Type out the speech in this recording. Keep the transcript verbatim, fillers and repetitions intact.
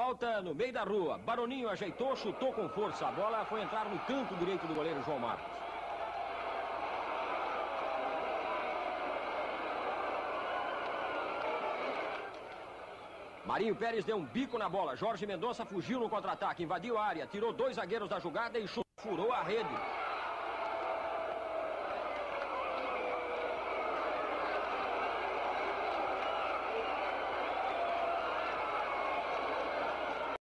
Falta no meio da rua. Baroninho ajeitou, chutou com força. A bola foi entrar no canto direito do goleiro João Marcos. Marinho Pérez deu um bico na bola. Jorge Mendonça fugiu no contra-ataque, invadiu a área, tirou dois zagueiros da jogada e furou a rede.